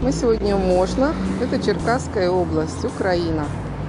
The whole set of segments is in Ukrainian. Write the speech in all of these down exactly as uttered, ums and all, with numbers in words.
Мы сегодня в Мошнах, это Черкасская область, Украина.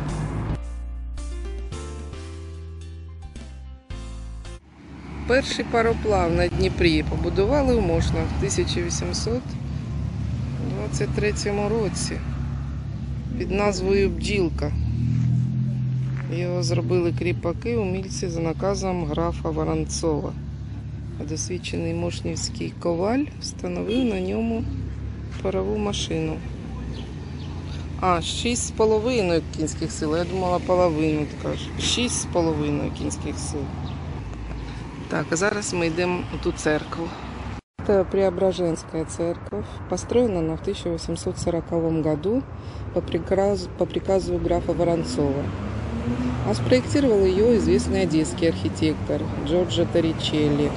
Перший пароплав на Дніпрі побудували в Мошнах в тисяча вісімсот двадцять третьому році під назвою Бджілка. Його зробили кріпаки, умільці за наказом графа Воронцова. А досвідчений мошнівський коваль встановив на ньому парову машину. А, шість з половиною кінських сил. Я думала половину, кажу. шість з половиною кінських сил. Так, а зараз мы идем в ту церковь. Это Преображенская церковь. Построена она в тысяча восемьсот сороковом году по приказу, по приказу графа Воронцова. А спроектировал ее известный одесский архитектор Джорджо Торричелли.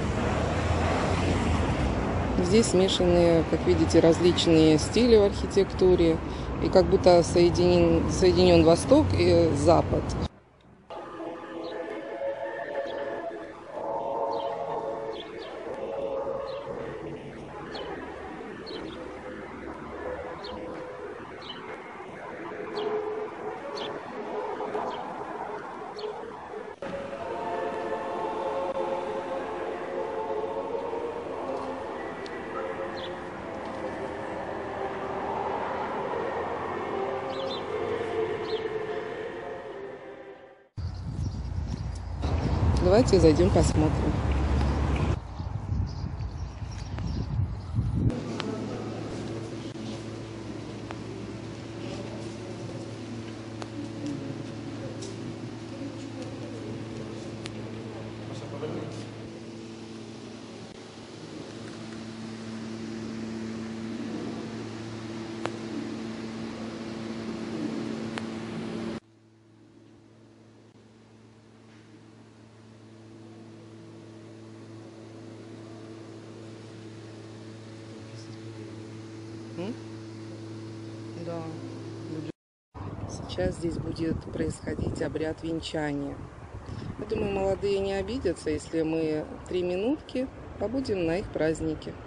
Здесь смешаны, как видите, различные стили в архитектуре. И как будто соединен, соединен Восток и Запад. Давайте зайдем посмотрим. Да. Сейчас здесь будет происходить обряд венчания. Я думаю, молодые не обидятся, если мы три минутки побудем на их празднике.